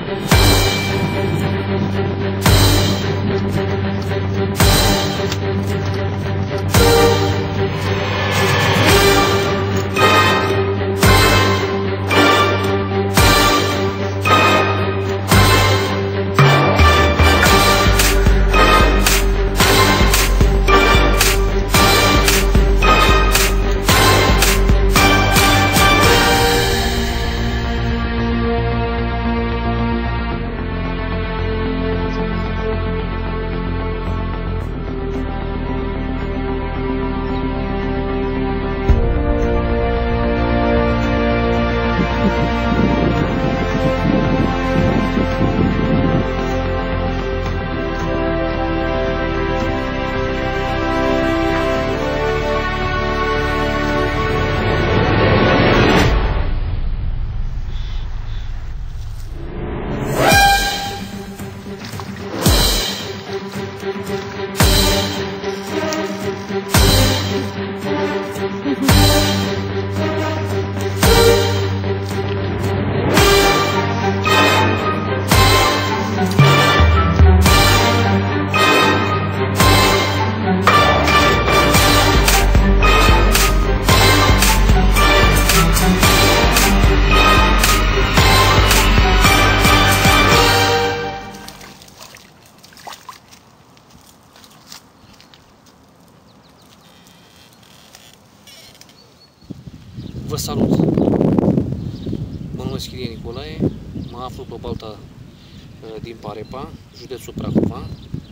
Vă salut! Mă numesc Ilie Nicolae, mă aflu pe balta din Parepa, județul Prahova.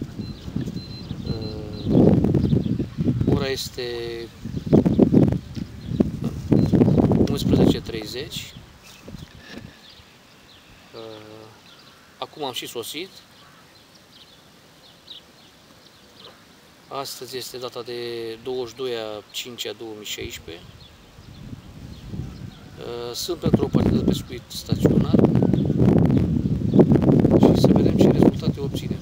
Ora este 11:30. Acum am și sosit. Astăzi este data de 22/5/2016. Sunt pentru o partidă de pescuit staționar și să vedem ce rezultate obținem.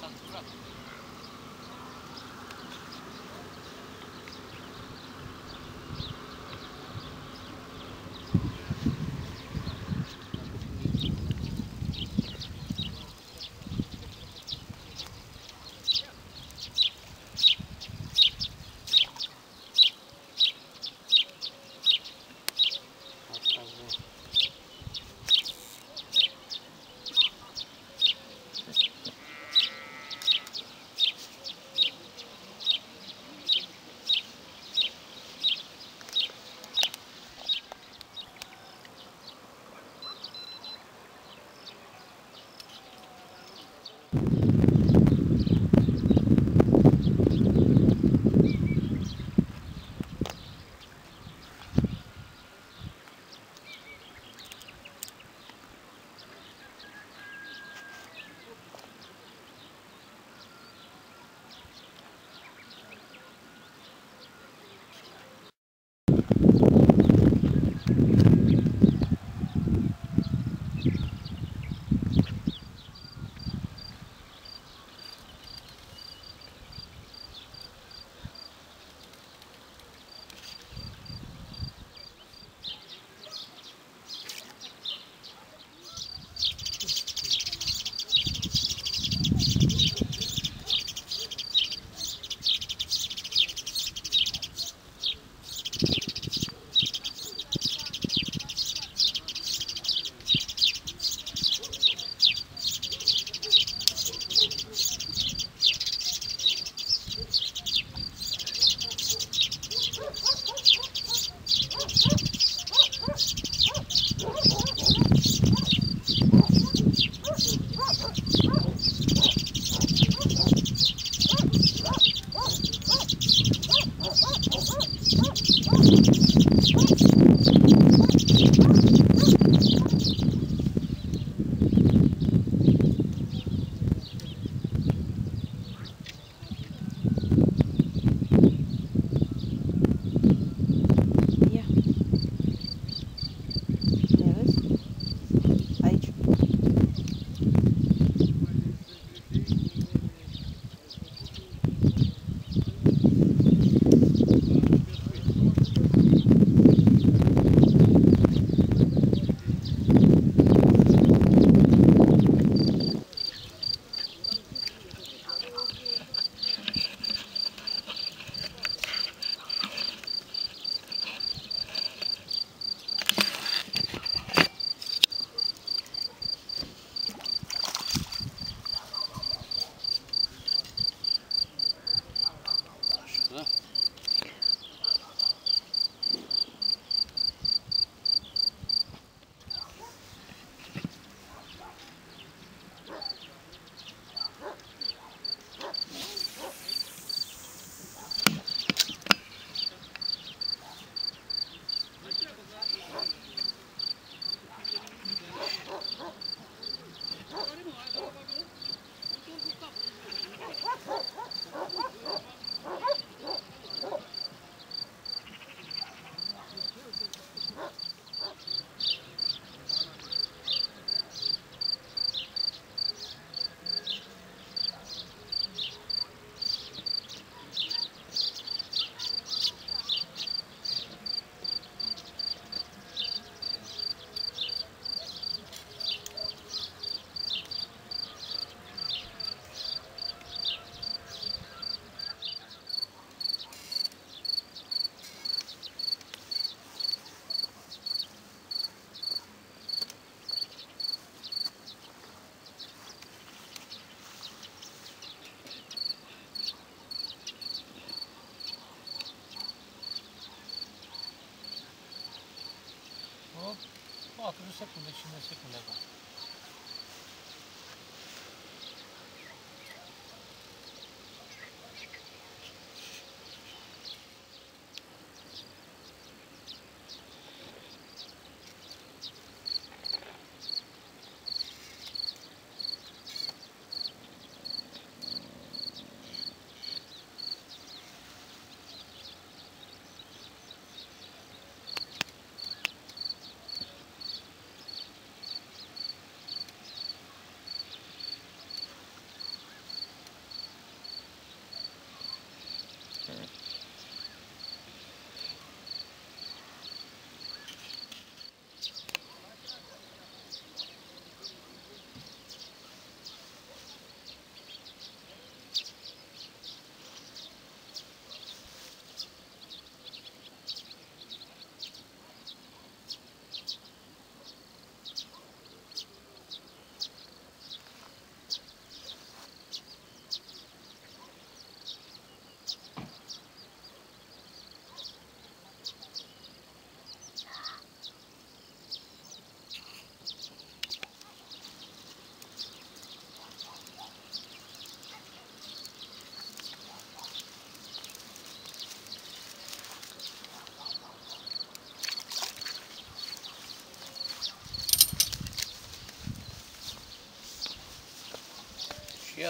40 secunde, 50 secunde acum.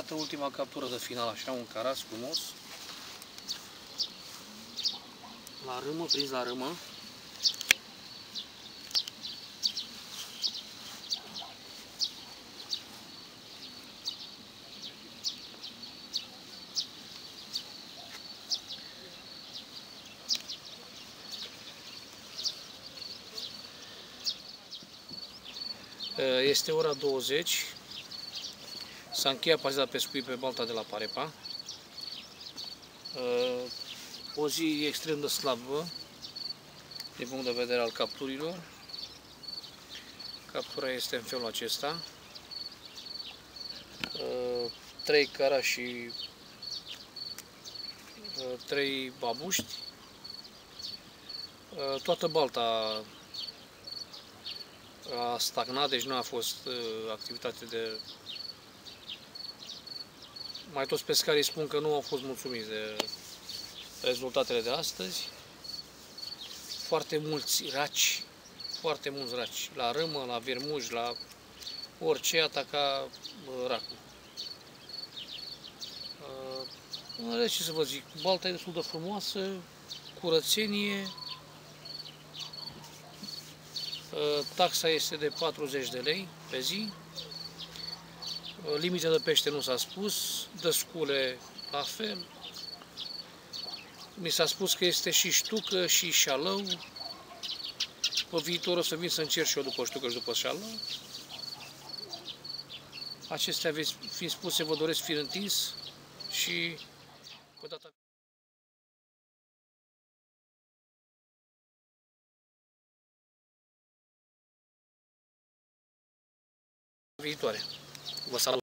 Iată ultima captură de final, așa, un caraț frumos. La râmă, prins la râmă. Este ora 20. S-a încheiat partida de pescuit pe balta de la Parepa. O zi extrem de slabă din punct de vedere al capturilor. Captura este în felul acesta. 3 carași și 3 babuști. Toată balta a stagnat, deci nu a fost activitate de... Mai toți pescarii spun că nu au fost mulțumiți de rezultatele de astăzi. Foarte mulți raci, foarte mulți raci, la râmă, la vermuj, la orice ataca racul. Deci ce să vă zic, balta e destul de frumoasă, curățenie. Taxa este de 40 de lei pe zi. Limita de pește nu s-a spus, de scule la fel. Mi s-a spus că este și ștucă și șalău. Pe viitor o să vin să încerc și eu după ștucă și după șalău. Acestea fiind spuse, vă doresc fir întins și pe data viitoare. Vă salut!